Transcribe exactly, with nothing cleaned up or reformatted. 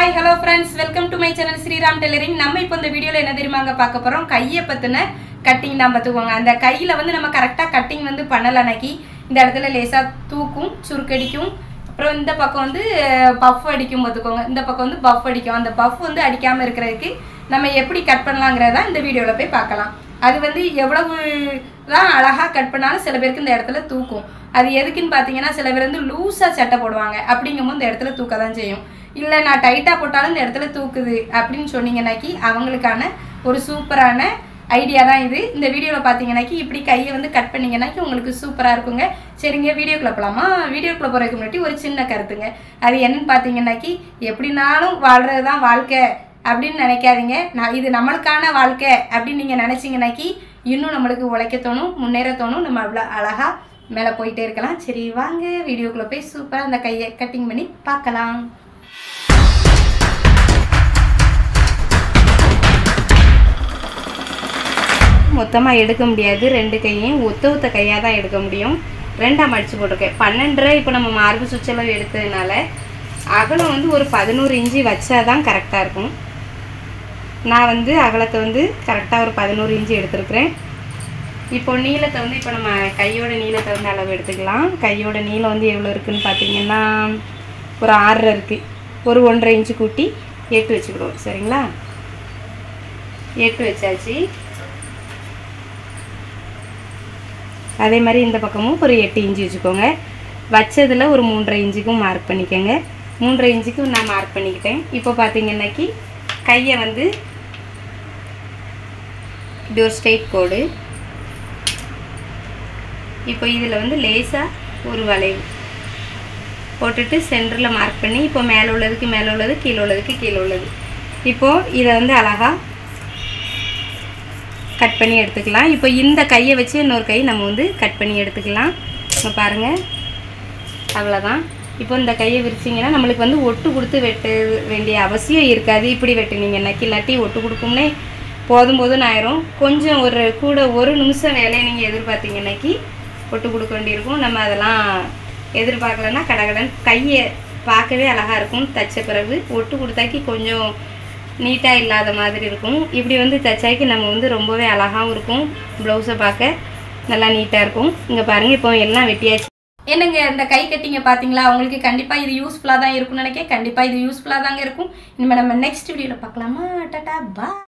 Hi, hello friends, welcome to my channel Sriram Tailoring. நம்ம இப்போ இந்த வீடியோல என்ன தெரியுமாங்க பார்க்க போறோம், கையை பத்தின கட்டிங் தான் பார்த்துக்கோங்க. அந்த கையில வந்து நம்ம கரெக்ட்டா கட்டிங் வந்து பண்ணலனாக்கி இந்த இடத்துல லேசா தூக்கும், சுருக்கடிக்கும். அப்புறம் இந்த பக்கம் வந்து பஃப் அடிக்கும் பார்த்துக்கோங்க. இந்த பக்கம் வந்து பஃப் அடிக்கும். அந்த பஃப் வந்து அடிக்காம இருக்கிறதுக்கு நம்ம எப்படி கட் பண்ணலாம்ங்கறத இந்த வீடியோல போய் பார்க்கலாம். அது வந்து எவ்வளவு தான் அழகா கட் பண்ணாலும் சில பேருக்கு இந்த இடத்துல தூக்கும். அது எதுக்குன்னு பாத்தீங்கன்னா சில பேர் வந்து லூசா சட்டை போடுவாங்க. அப்படிங்கும்போது இந்த இடத்துல தூக்க தான் செய்யும். இல்ல நான் டைட்டா போட்டாலும் இந்த இடத்துல தூக்குது அப்படின்னு சொன்னீங்கன்னாக்கி அவங்களுக்கான ஒரு சூப்பரான ஐடியா தான் இது. இந்த வீடியோல பாத்தீங்கன்னாக்கி இப்படி கையை வந்து கட் பண்ணீங்கன்னாக்கி உங்களுக்கு சூப்பரா இருக்குங்க. சரிங்க, வீடியோக்குள்ள போலாமா? வீடியோக்குள்ள போறதுக்கு முன்னாடி ஒரு சின்ன கருத்துங்க. அது என்னன்னு பாத்தீங்கன்னாக்கி எப்படினாலும் வாழ்றதுதான் வாழ்க்கை அப்படின்னு நினைக்காதீங்க. நான் இது நம்மளுக்கான வாழ்க்கை அப்படின்னு நீங்க நினைச்சீங்கன்னாக்கி இன்னும் நம்மளுக்கு உழைக்க தோணும், முன்னேற தோணும். நம்ம அவ்வளோ அழகா மேலே போயிட்டே இருக்கலாம். சரி வாங்க வீடியோக்குள்ள போய் சூப்பரா அந்த கையை கட்டிங் பண்ணி பார்க்கலாம். மொத்தமாக எடுக்க முடியாது, ரெண்டு கையும் ஒத்த ஒத்த கையாக தான் எடுக்க முடியும். ரெண்டாம் அடிச்சு போட்டிருக்கேன். பன்னெண்டரை இப்போ நம்ம மார்பு சுற்றளவு எடுத்ததுனால அகலம் வந்து ஒரு பதினோரு இன்ச்சு வச்சா தான் கரெக்டாக இருக்கும். நான் வந்து அகலத்தை வந்து கரெக்டாக ஒரு பதினோரு இன்ச்சு எடுத்துருக்குறேன். இப்போ நீளத்தை வந்து இப்போ நம்ம கையோட நீளத்தை வந்து அளவு எடுத்துக்கலாம். கையோட நீளம் வந்து எவ்வளோ இருக்குதுன்னு பார்த்தீங்கன்னா ஒரு ஆறரை இருக்குது. ஒரு ஒன்றரை இன்ச்சு கூட்டி எட்டு வச்சுக்கிடுவோம். சரிங்களா, எட்டு வச்சாச்சு. அதே மாதிரி இந்த பக்கமும் ஒரு எட்டு இன்ச்சு வச்சுக்கோங்க. வச்சதில் ஒரு மூன்றரை இன்ச்சுக்கும் மார்க் பண்ணிக்கோங்க. மூன்றரை இன்ச்சுக்கும் நான் மார்க் பண்ணிக்கிட்டேன். இப்போ பார்த்தீங்கன்னாக்கி கையை வந்து இப்படி ஒரு ஸ்ட்ரெயிட் கோடு. இப்போ இதில் வந்து லேசாக ஒரு வளைவு போட்டுட்டு சென்டரில் மார்க் பண்ணி இப்போ மேலே உள்ளதுக்கு மேலே உள்ளது, கீழே உள்ளதுக்கு கீழே உள்ளது. இப்போது இதை வந்து அழகாக கட் பண்ணி எடுத்துக்கலாம். இப்போ இந்த கையை வச்சு இன்னொரு கை நம்ம வந்து கட் பண்ணி எடுத்துக்கலாம். இப்போ பாருங்கள், அவ்வளோதான். இப்போ இந்த கையை விரிச்சிங்கன்னா நம்மளுக்கு வந்து ஒட்டு கொடுத்து வெட்ட வேண்டிய அவசியம் இருக்காது. இப்படி வெட்டினீங்கன்னாக்கி இல்லாட்டி ஒட்டு கொடுக்கும்னே போதும் போதும் ஆயிரும். கொஞ்சம் ஒரு கூட ஒரு நிமிஷம் வேலையை நீங்கள் எதிர்பார்த்தீங்கன்னாக்கி ஒட்டு கொடுக்க வேண்டியிருக்கும். நம்ம அதெல்லாம் எதிர்பார்க்கலன்னா கடகடன் கையை பார்க்கவே அழகாக இருக்கும். தைச்ச பிறகு ஒட்டு கொடுத்தாக்கி கொஞ்சம் நீட்டாக இல்லாத மாதிரி இருக்கும். இப்படி வந்து தைச்சாக்கி நம்ம வந்து ரொம்பவே அழகாகவும் இருக்கும். ப்ளவுஸை பார்க்க நல்லா நீட்டாக இருக்கும். இங்கே பாருங்கள், இப்போ எல்லாம் வெட்டியாச்சு. என்னங்க இந்த கை கட்டிங்க பார்த்தீங்களா? உங்களுக்கு கண்டிப்பாக இது யூஸ்ஃபுல்லாக தான் இருக்கும்னு நினைக்கிறேன். கண்டிப்பாக இது யூஸ்ஃபுல்லாக தாங்க இருக்கும். இனிமேல் நம்ம நெக்ஸ்ட் வீடியோவில் பார்க்கலாமா? Tata by.